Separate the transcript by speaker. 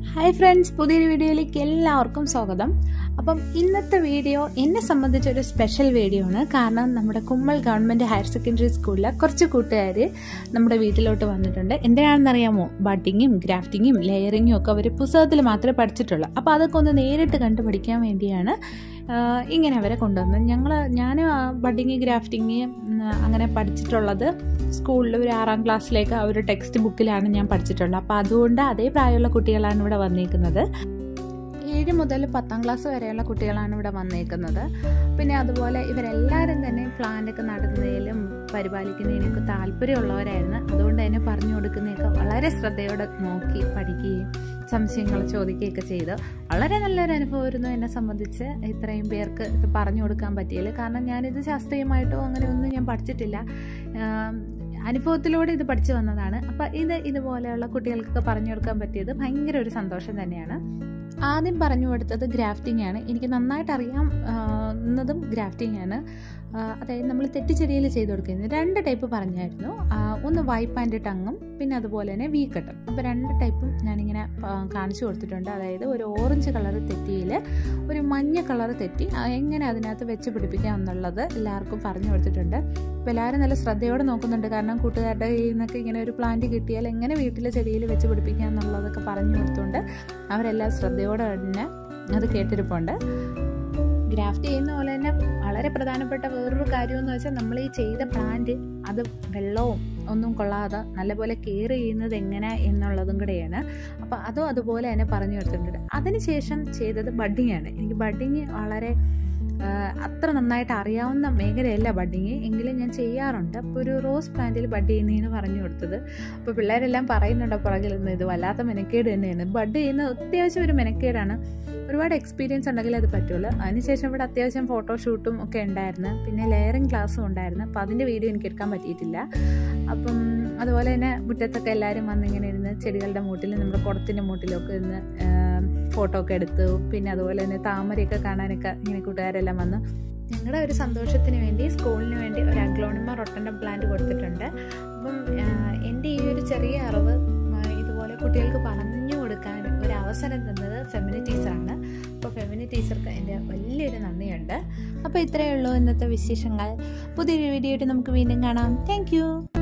Speaker 1: Hi friends, പുതിയൊരു വീഡിയോയിലേക്ക് എല്ലാവർക്കും സ്വാഗതം. അപ്പം ഇന്നത്തെ വീഡിയോ എന്നെ സംബന്ധിച്ചൊരു സ്പെഷ്യൽ വീഡിയോ ആണ്. കാരണം നമ്മുടെ കുമ്മൽ ഗവൺമെൻറ് ഹയർ സെക്കൻഡറി സ്കൂളിലെ കുറച്ച് കൂട്ടുകാർ നമ്മുടെ വീട്ടിലോട്ട് വന്നിട്ടുണ്ട്. എന്തിനാണെന്നറിയാമോ? ബഡിങ്ങും ഗ്രാഫ്റ്റിങ്ങും ലെയറിങ്ങും ഒക്കെ അവർ പുസ്തകത്തിൽ മാത്രമേ പഠിച്ചിട്ടുള്ളൂ. അപ്പോൾ അതൊക്കെ ഒന്ന് നേരിട്ട് കണ്ടു പഠിക്കാൻ വേണ്ടിയാണ് ഇങ്ങനെ അവരെ കൊണ്ടുവന്നത്. ഞാൻ ബഡിങ് ഗ്രാഫ്റ്റിങ് അങ്ങനെ പഠിച്ചിട്ടുള്ളത് സ്കൂളിൽ ഒരു 6ാം ക്ലാസ്സിലേക്ക് ആ ഒരു ടെക്സ്റ്റ് ബുക്കിലാണ് ഞാൻ പഠിച്ചിട്ടുള്ളത്. അപ്പോൾ അതുകൊണ്ട് അതേ പ്രായമുള്ള കുട്ടികളാണ് ഇവിടെ വന്നിരിക്കുന്നത്. 7 മുതൽ 10ാം ക്ലാസ് വരെയുള്ള കുട്ടികളാണ് ഇവിടെ വന്നേക്കുന്നത്. പിന്നെ അതുപോലെ ഇവരെല്ലാവരും തന്നെ പ്ലാന്റൊക്കെ നടുന്നതിലും പരിപാലിക്കുന്നതിനൊക്കെ താല്പര്യമുള്ളവരായിരുന്നു. അതുകൊണ്ട് തന്നെ പറഞ്ഞു കൊടുക്കുന്നതൊക്കെ വളരെ ശ്രദ്ധയോടെ നോക്കി പഠിക്കുകയും സംശയങ്ങൾ ചോദിക്കുകയൊക്കെ ചെയ്ത് വളരെ നല്ലൊരു അനുഭവമായിരുന്നു എന്നെ സംബന്ധിച്ച്. ഇത്രയും പേർക്ക് ഇത് പറഞ്ഞു കൊടുക്കാൻ പറ്റിയില്ല. കാരണം ഞാനിത് ശാസ്ത്രീയമായിട്ടോ അങ്ങനെ ഒന്നും ഞാൻ പഠിച്ചിട്ടില്ല, അനുഭവത്തിലൂടെ ഇത് പഠിച്ചു വന്നതാണ്. അപ്പം ഇതുപോലെയുള്ള കുട്ടികൾക്കൊക്കെ പറഞ്ഞു കൊടുക്കാൻ പറ്റിയത് ഭയങ്കര ഒരു സന്തോഷം തന്നെയാണ്. ആദ്യം പറഞ്ഞു കൊടുത്തത് ഗ്രാഫ്റ്റിംഗ് ആണ്. എനിക്ക് നന്നായിട്ട് അറിയാവുന്നതും ഗ്രാഫ്റ്റിംഗ് ആണ്. അതായത് നമ്മൾ തെറ്റിച്ചെടിയിൽ ചെയ്ത് കൊടുക്കുന്നത് 2 ടൈപ്പ് പറഞ്ഞായിരുന്നു. ഒന്ന് വൈപ്പ് ആൻഡ് ടങ്ങും, പിന്നെ അതുപോലെ തന്നെ വി കട്ടും. അപ്പോൾ 2 ടൈപ്പും ഞാനിങ്ങനെ കാണിച്ചു കൊടുത്തിട്ടുണ്ട്. അതായത് ഒരു ഓറഞ്ച് കളർ തെറ്റിയിൽ ഒരു മഞ്ഞ കളർ തെറ്റി എങ്ങനെ അതിനകത്ത് വെച്ച് പിടിപ്പിക്കാം എന്നുള്ളത് എല്ലാവർക്കും പറഞ്ഞു കൊടുത്തിട്ടുണ്ട്. അപ്പോൾ എല്ലാവരും നല്ല ശ്രദ്ധയോടെ നോക്കുന്നുണ്ട്. കാരണം കൂട്ടുകാരുടെ കയ്യിൽ നിന്നൊക്കെ ഇങ്ങനെ ഒരു പ്ലാന്റ് കിട്ടിയാൽ എങ്ങനെ വീട്ടിലെ ചെടിയിൽ വെച്ച് പിടിപ്പിക്കാം എന്നുള്ളതൊക്കെ പറഞ്ഞു കൊടുത്തുകൊണ്ട് അവരെല്ലാം ശ്രദ്ധയോടെ തന്നെ അത് കേട്ടിരിപ്പുണ്ട്. ഗ്രാഫ്റ്റ് ചെയ്യുന്ന പോലെ തന്നെ വളരെ പ്രധാനപ്പെട്ട വേറൊരു കാര്യമെന്ന് വെച്ചാൽ നമ്മൾ ഈ ചെയ്ത പ്ലാന്റ് അത് വെള്ളവും ഒന്നും കൊള്ളാതെ നല്ലപോലെ കെയർ ചെയ്യുന്നത് എങ്ങനെ എന്നുള്ളതും കൂടെയാണ്. അപ്പോൾ അതും അതുപോലെ തന്നെ പറഞ്ഞു കൊടുത്തിട്ടുണ്ട്. അതിനുശേഷം ചെയ്തത് ബഡിങ് ആണ്. എനിക്ക് ബഡിങ് വളരെ അത്ര നന്നായിട്ട് അറിയാവുന്ന മേഖലയല്ല ബഡിങ്, എങ്കിലും ഞാൻ ചെയ്യാറുണ്ട്. അപ്പോൾ ഒരു റോസ് പ്ലാന്റിൽ ബഡ് ചെയ്യുന്നതിന് പറഞ്ഞു കൊടുത്തത്. അപ്പോൾ പിള്ളേരെല്ലാം പറയുന്നുണ്ട് പുറകിൽ നിന്ന്, ഇത് വല്ലാത്ത മെനക്കേട് തന്നെയാണ്. ബഡ് ചെയ്യുന്നത് അത്യാവശ്യം ഒരു മെനക്കേടാണ്. ഒരുപാട് എക്സ്പീരിയൻസ് ഉണ്ടെങ്കിൽ അത് പറ്റുള്ളൂ. അതിനുശേഷം ഇവിടെ അത്യാവശ്യം ഫോട്ടോഷൂട്ടും ഒക്കെ ഉണ്ടായിരുന്നു. പിന്നെ ലെയറിങ് ക്ലാസ്സും ഉണ്ടായിരുന്നു. അപ്പോൾ അതിൻ്റെ വീഡിയോ എനിക്ക് എടുക്കാൻ പറ്റിയിട്ടില്ല. അപ്പം അതുപോലെ തന്നെ മുറ്റത്തൊക്കെ എല്ലാവരും വന്നിങ്ങനെ ഇരുന്ന് ചെടികളുടെ മൂട്ടിൽ, നമ്മുടെ കുടത്തിൻ്റെ മൂട്ടിലൊക്കെ ഇരുന്ന് ഫോട്ടോ ഒക്കെ എടുത്തു. പിന്നെ അതുപോലെ തന്നെ താമരയൊക്കെ കാണാനൊക്കെ ഇങ്ങനെ കൂട്ടുകാരെല്ലാം വന്ന് ഞങ്ങളുടെ ഒരു സന്തോഷത്തിന് വേണ്ടി സ്കൂളിന് വേണ്ടി ഒരു അഗ്ലോണിമ റൊട്ടൻഡം പ്ലാന്റ് കൊടുത്തിട്ടുണ്ട്. അപ്പം എൻ്റെ ഈ ഒരു ചെറിയ അറിവ് ഇതുപോലെ കുട്ടികൾക്ക് പറഞ്ഞു കൊടുക്കാൻ ഒരു അവസരം തന്നത് ഫെമിനി ടീച്ചറാണ്. അപ്പോൾ ഫെമിനി ടീച്ചർക്ക് എൻ്റെ വലിയൊരു നന്ദിയുണ്ട്. അപ്പോൾ ഇത്രയേ ഉള്ളൂ ഇന്നത്തെ വിശേഷങ്ങൾ. പുതിയൊരു വീഡിയോ ആയിട്ട് നമുക്ക് വീണ്ടും കാണാം. താങ്ക്